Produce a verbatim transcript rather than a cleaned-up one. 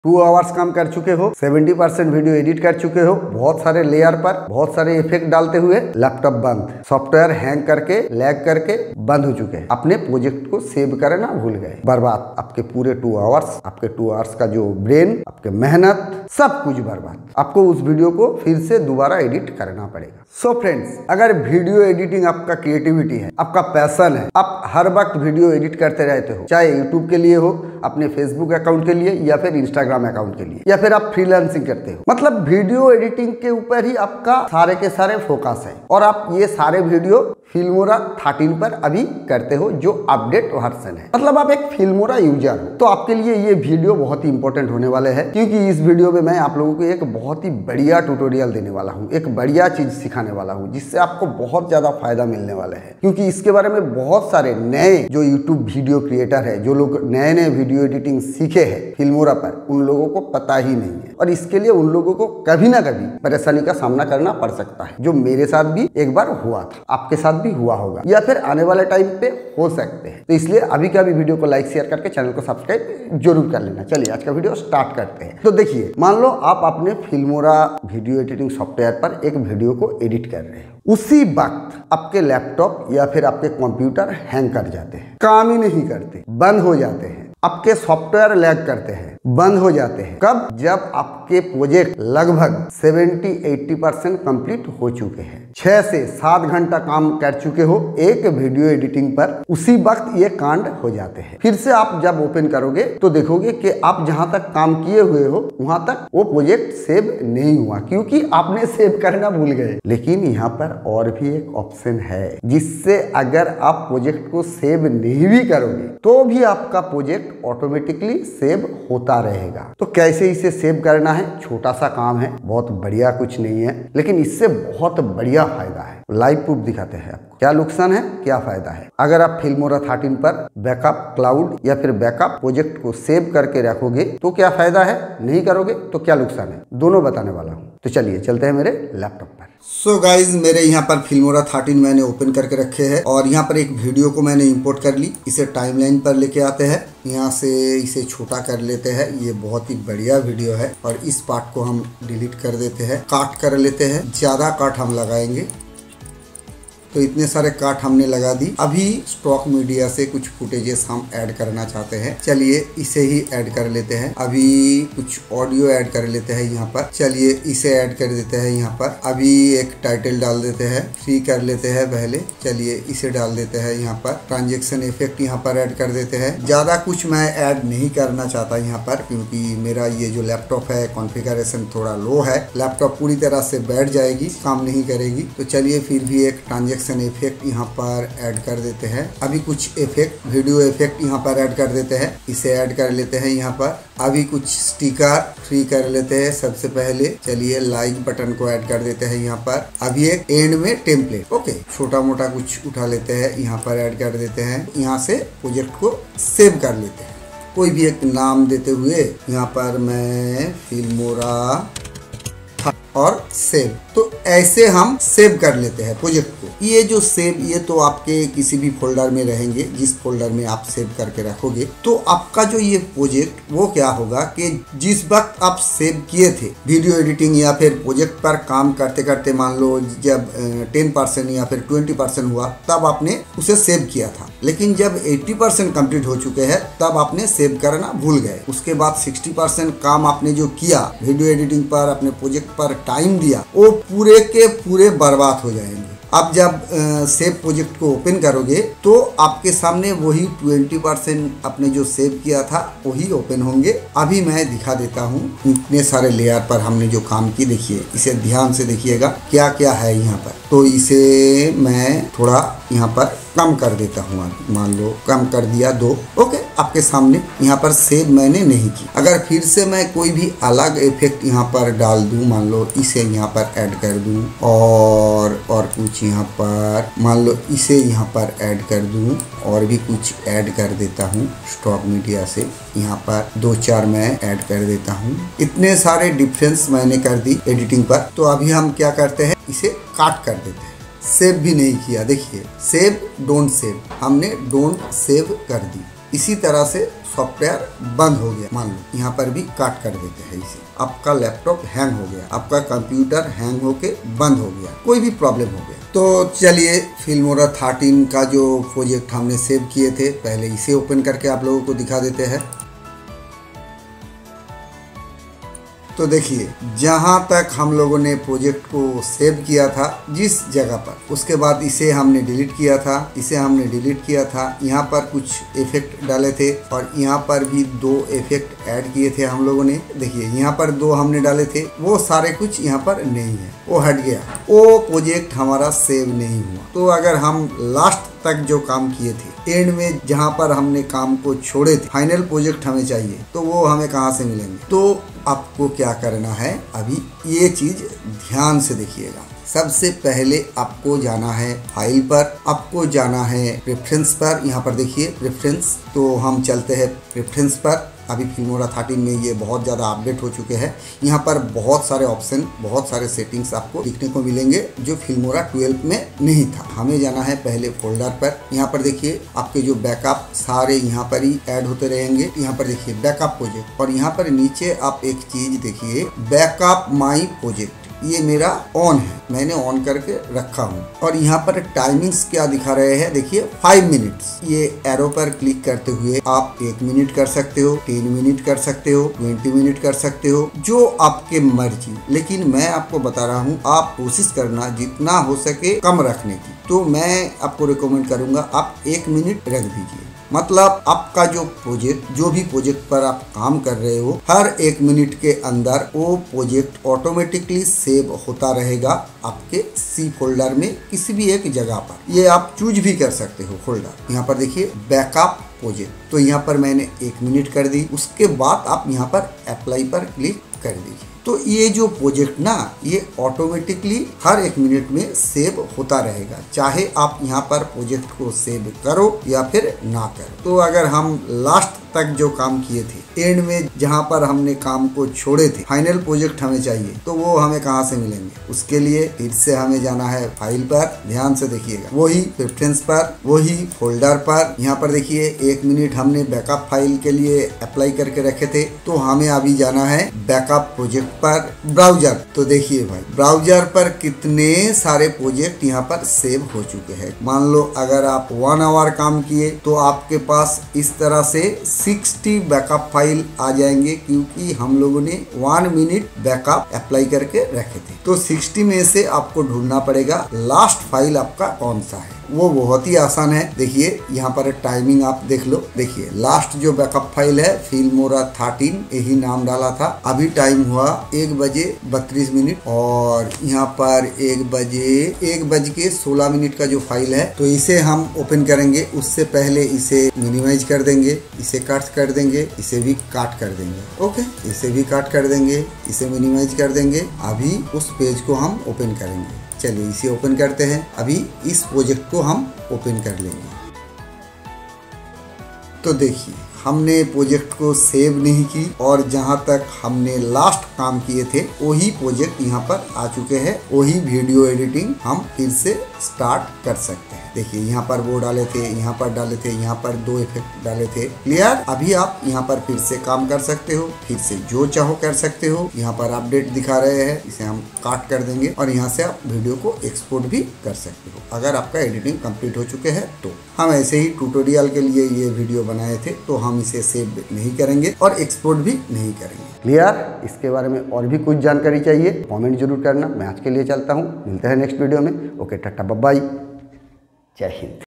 Two hours काम कर चुके हो, सेवेंटी परसेंट वीडियो एडिट कर चुके हो, बहुत सारे लेयर पर बहुत सारे इफेक्ट डालते हुए लैपटॉप बंद, सॉफ्टवेयर हैंग करके लैग करके बंद हो चुके हैं, अपने प्रोजेक्ट को सेव करना भूल गए, बर्बाद। आपके पूरे टू आवर्स, आपके टू आवर्स का जो ब्रेन, आपके मेहनत, सब कुछ बर्बाद। आपको उस वीडियो को फिर से दोबारा एडिट करना पड़ेगा। सो फ्रेंड्स, अगर वीडियो एडिटिंग आपका क्रिएटिविटी है, आपका पैशन है, आप हर वक्त वीडियो एडिट करते रहते हो, चाहे यूट्यूब के लिए हो, अपने फेसबुक अकाउंट के लिए, या फिर इंस्टाग्राम अकाउंट के लिए, या फिर आप फ्रीलांसिंग करते हो, मतलब वीडियो एडिटिंग के ऊपर ही आपका सारे के सारे फोकस है, और आप ये सारे वीडियो फिल्मोरा थर्टीन पर अभी करते हो, जो अपडेट वर्जन है, मतलब आप एक फिल्मोरा यूजर हो, तो आपके लिए ये वीडियो बहुत ही इंपॉर्टेंट होने वाले हैं, क्योंकि इस वीडियो में मैं आप लोगों को एक बहुत ही बढ़िया ट्यूटोरियल देने वाला हूँ, एक बढ़िया चीज सिखाने वाला हूँ, जिससे आपको बहुत ज्यादा फायदा मिलने वाला है। क्योंकि इसके बारे में बहुत सारे नए जो यूट्यूब वीडियो क्रिएटर है, जो लोग नए नए वीडियो एडिटिंग सीखे हैं फिल्मोरा पर, उन लोगों को पता ही नहीं है, और इसके लिए उन लोगों को कभी ना कभी परेशानी का सामना करना पड़ सकता है, जो मेरे साथ भी एक बार हुआ था, आपके साथ भी हुआ होगा, या फिर आने वाले टाइम पे हो सकते हैं। तो इसलिए अभी का भी वीडियो को लाइक शेयर करके चैनल को सब्सक्राइब जरूर कर लेना। चलिए आज का वीडियो स्टार्ट करते हैं। तो देखिए, मान लो आप अपने फिल्मोरा वीडियो एडिटिंग सॉफ्टवेयर पर एक वीडियो को एडिट कर रहे हैं, उसी वक्त आपके लैपटॉप या फिर आपके कंप्यूटर हैंग कर जाते हैं, काम ही नहीं करते, बंद हो जाते हैं, आपके सॉफ्टवेयर लैग करते हैं, बंद हो जाते हैं। कब? जब आपके प्रोजेक्ट लगभग सेवेंटी एटी परसेंट कंप्लीट हो चुके हैं, छह से सात घंटा काम कर चुके हो एक वीडियो एडिटिंग पर, उसी वक्त ये कांड हो जाते हैं। फिर से आप जब ओपन करोगे तो देखोगे कि आप जहां तक काम किए हुए हो वहां तक वो प्रोजेक्ट सेव नहीं हुआ, क्योंकि आपने सेव करना भूल गए। लेकिन यहाँ पर और भी एक ऑप्शन है, जिससे अगर आप प्रोजेक्ट को सेव नहीं भी करोगे तो भी आपका प्रोजेक्ट ऑटोमेटिकली सेव होता रहेगा। तो कैसे इसे सेव करना है? छोटा सा काम है, बहुत बढ़िया कुछ नहीं है, लेकिन इससे बहुत बढ़िया फायदा है। लाइव प्रूफ दिखाते हैं आपको, क्या नुकसान है, क्या फायदा है। अगर आप फिल्मोरा थर्टीन पर बैकअप क्लाउड या फिर बैकअप प्रोजेक्ट को सेव करके रखोगे तो क्या फायदा है, नहीं करोगे तो क्या नुकसान है, दोनों बताने वाला हूँ। तो चलिए चलते हैं मेरे लैपटॉप पर। सो so गाइज, मेरे यहाँ पर फिल्मोरा थर्टीन मैंने ओपन करके रखे हैं, और यहाँ पर एक वीडियो को मैंने इंपोर्ट कर ली। इसे टाइमलाइन पर लेके आते हैं, यहाँ से इसे छोटा कर लेते हैं। ये बहुत ही बढ़िया वीडियो है, और इस पार्ट को हम डिलीट कर देते हैं, काट कर लेते हैं। ज़्यादा काट हम लगाएंगे, तो इतने सारे काट हमने लगा दी। अभी स्टॉक मीडिया से कुछ फुटेजेस हम ऐड करना चाहते हैं, चलिए इसे ही ऐड कर लेते हैं। अभी कुछ ऑडियो ऐड कर लेते हैं यहाँ पर, चलिए इसे ऐड कर देते हैं यहाँ पर। अभी एक टाइटल डाल देते हैं, फ्री कर लेते हैं पहले, चलिए इसे डाल देते हैं यहाँ पर। ट्रांजेक्शन इफेक्ट यहाँ पर ऐड कर देते हैं। ज़्यादा कुछ मैं ऐड नहीं करना चाहता यहाँ पर, क्योंकि मेरा ये जो लैपटॉप है कॉन्फ़िगरेशन थोड़ा लो है, लैपटॉप पूरी तरह से बैठ जाएगी, काम नहीं करेगी। तो चलिए फिर भी एक ट्रांजेक्शन इफेक्ट यहाँ पर ऐड कर देते हैं। अभी कुछ इफेक्ट, वीडियो इफेक्ट यहाँ पर ऐड कर देते हैं, इसे ऐड कर लेते हैं यहाँ पर। अभी कुछ स्टिकर फ्री कर लेते हैं सबसे पहले, चलिए लाइक बटन को ऐड कर देते हैं यहाँ पर। अभी एक एंड में टेम्पलेट, ओके, छोटा मोटा कुछ उठा लेते हैं, यहाँ पर ऐड कर देते हैं। यहाँ से प्रोजेक्ट को सेव कर लेते हैं, कोई भी एक नाम देते हुए यहाँ पर मैं फिल्मोरा और सेव। तो ऐसे हम सेव कर लेते हैं प्रोजेक्ट को। ये जो सेव, ये तो आपके किसी भी फोल्डर में रहेंगे, जिस फोल्डर में आप सेव करके रखोगे, तो आपका जो ये प्रोजेक्ट वो क्या होगा कि जिस वक्त आप सेव किए थे वीडियो एडिटिंग या फिर प्रोजेक्ट पर काम करते करते, मान लो जब टेन परसेंट या फिर ट्वेंटी परसेंट हुआ तब आपने उसे सेव किया था, लेकिन जब एट्टी परसेंट कंप्लीट हो चुके हैं तब आपने सेव करना भूल गए। उसके बाद सिक्सटी परसेंट काम आपने जो किया वीडियो एडिटिंग पर, अपने प्रोजेक्ट पर टाइम दिया, वो पूरे के पूरे बर्बाद हो जाएंगे। अब जब सेव प्रोजेक्ट को ओपन करोगे तो आपके सामने वही ट्वेंटी परसेंट आपने जो सेव किया था वही ओपन होंगे। अभी मैं दिखा देता हूँ, इतने सारे लेयर पर हमने जो काम की, देखिए इसे ध्यान से देखिएगा क्या क्या है यहाँ पर। तो इसे मैं थोड़ा यहाँ पर कम कर देता हूँ, मान लो कम कर दिया दो, ओके। आपके सामने यहाँ पर सेव मैंने नहीं की। अगर फिर से मैं कोई भी अलग इफेक्ट यहाँ पर डाल दूँ, मान लो इसे यहाँ पर ऐड कर दूँ, और और कुछ यहाँ पर मान लो इसे यहाँ पर ऐड कर दूँ, और भी कुछ ऐड कर देता हूँ स्टॉक मीडिया से, यहाँ पर दो चार मैं ऐड कर देता हूँ। इतने सारे डिफरेंस मैंने कर दी एडिटिंग पर। तो अभी हम क्या करते हैं, इसे काट कर देते हैं। सेव भी नहीं किया, देखिए सेव डोंट सेव, हमने डोंट सेव कर दी। इसी तरह से सॉफ्टवेयर बंद हो गया, मान लो यहाँ पर भी काट कर देते हैं इसे, आपका लैपटॉप हैंग हो गया, आपका कंप्यूटर हैंग होके बंद हो गया, कोई भी प्रॉब्लम हो गया। तो चलिए फिल्मोरा थर्टीन का जो प्रोजेक्ट हमने सेव किए थे पहले इसे ओपन करके आप लोगों को दिखा देते हैं। तो देखिए जहाँ तक हम लोगों ने प्रोजेक्ट को सेव किया था जिस जगह पर, उसके बाद इसे हमने डिलीट किया था, इसे हमने डिलीट किया था, यहाँ पर कुछ इफेक्ट डाले थे और यहाँ पर भी दो इफेक्ट ऐड किए थे हम लोगों ने। देखिए यहाँ पर दो हमने डाले थे, वो सारे कुछ यहाँ पर नहीं है, वो हट गया, वो प्रोजेक्ट हमारा सेव नहीं हुआ। तो अगर हम लास्ट तक जो काम किए थे, एंड में जहाँ पर हमने काम को छोड़े थे, फाइनल प्रोजेक्ट हमें चाहिए, तो वो हमें कहाँ से मिलेंगे? तो आपको क्या करना है, अभी ये चीज ध्यान से देखिएगा। सबसे पहले आपको जाना है फाइल पर, आपको जाना है प्रेफरेंस पर। यहाँ पर देखिए प्रेफरेंस, तो हम चलते हैं प्रेफरेंस पर। अभी फिल्मोरा थर्टीन में ये बहुत ज़्यादा अपडेट हो चुके हैं। यहाँ पर बहुत सारे ऑप्शन, बहुत सारे सेटिंग्स आपको दिखने को मिलेंगे जो फिल्मोरा ट्वेल्व में नहीं था। हमें जाना है पहले फोल्डर पर। यहाँ पर देखिए आपके जो बैकअप सारे यहाँ पर ही ऐड होते रहेंगे। यहाँ पर देखिए बैकअप प्रोजेक्ट, और यहाँ पर नीचे आप एक चीज देखिए, बैकअप माई प्रोजेक्ट, ये मेरा ऑन है, मैंने ऑन करके रखा हूँ। और यहाँ पर टाइमिंग्स क्या दिखा रहे हैं, देखिए फाइव मिनट्स। ये एरो पर क्लिक करते हुए आप एक मिनट कर सकते हो, टेन मिनट कर सकते हो, ट्वेंटी मिनट कर सकते हो, जो आपके मर्जी। लेकिन मैं आपको बता रहा हूँ, आप कोशिश करना जितना हो सके कम रखने की। तो मैं आपको रिकमेंड करूँगा आप एक मिनट रख दीजिए। मतलब आपका जो प्रोजेक्ट, जो भी प्रोजेक्ट पर आप काम कर रहे हो, हर एक मिनट के अंदर वो प्रोजेक्ट ऑटोमेटिकली सेव होता रहेगा आपके सी फोल्डर में, किसी भी एक जगह पर। ये आप चूज भी कर सकते हो फोल्डर। यहाँ पर देखिए बैकअप प्रोजेक्ट, तो यहाँ पर मैंने एक मिनट कर दी। उसके बाद आप यहाँ पर अप्लाई पर क्लिक कर दीजिए। तो ये जो प्रोजेक्ट ना, ये ऑटोमेटिकली हर एक मिनट में सेव होता रहेगा, चाहे आप यहाँ पर प्रोजेक्ट को सेव करो या फिर ना करो। तो अगर हम लास्ट तक जो काम किए थे, एंड में जहाँ पर हमने काम को छोड़े थे, फाइनल प्रोजेक्ट हमें चाहिए, तो वो हमें कहाँ से मिलेंगे? उसके लिए फिर से हमें जाना है फाइल पर। ध्यान से देखिएगा, वही प्रेफरेंस पर, वही फोल्डर पर। यहाँ पर देखिए एक मिनट हमने बैकअप फाइल के लिए अप्लाई करके रखे थे, तो हमें अभी जाना है बैकअप प्रोजेक्ट पर। ब्राउजर, तो देखिए भाई ब्राउजर पर कितने सारे प्रोजेक्ट यहाँ पर सेव हो चुके हैं। मान लो अगर आप वन आवर काम किए तो आपके पास इस तरह से साठ बैकअप फाइल आ जाएंगे, क्योंकि हम लोगों ने वन मिनट बैकअप अप्लाई करके रखे थे। तो साठ में से आपको ढूंढना पड़ेगा लास्ट फाइल आपका कौन सा है। वो बहुत ही आसान है। देखिए यहाँ पर टाइमिंग आप देख लो। देखिए लास्ट जो बैकअप फाइल है फिल्मोरा थर्टीन, यही नाम डाला था। अभी टाइम हुआ एक बजे बत्तीस मिनट, और यहाँ पर एक बजे एक बज के सोलह मिनट का जो फाइल है, तो इसे हम ओपन करेंगे। उससे पहले इसे मिनिमाइज कर देंगे, इसे कट कर देंगे, इसे भी काट कर देंगे। ओके, इसे भी काट कर देंगे, इसे मिनिमाइज कर देंगे। अभी उस पेज को हम ओपन करेंगे। चलिए इसे ओपन करते हैं। अभी इस प्रोजेक्ट को हम ओपन कर लेंगे। तो देखिए हमने प्रोजेक्ट को सेव नहीं की, और जहां तक हमने लास्ट काम किए थे वही प्रोजेक्ट यहाँ पर आ चुके हैं। वही वीडियो एडिटिंग हम फिर से स्टार्ट कर सकते हैं। देखिए यहाँ पर वो डाले थे, यहाँ पर डाले थे, यहाँ पर दो इफेक्ट डाले थे। क्लियर? अभी आप यहाँ पर फिर से काम कर सकते हो, फिर से जो चाहो कर सकते हो। यहाँ पर अपडेट दिखा रहे हैं, इसे हम काट कर देंगे, और यहाँ से आप वीडियो को एक्सपोर्ट भी कर सकते हो अगर आपका एडिटिंग कंप्लीट हो चुके हैं तो। हम ऐसे ही ट्यूटोरियल के लिए ये वीडियो बनाए थे, तो हम इसे सेव नहीं करेंगे और एक्सपोर्ट भी नहीं करेंगे। क्लियर? इसके बारे में और भी कुछ जानकारी चाहिए कमेंट जरूर करना। मैं आज के लिए चलता हूँ, मिलते हैं नेक्स्ट वीडियो में। ओके, टाटा बाय बाय, जय हिंद।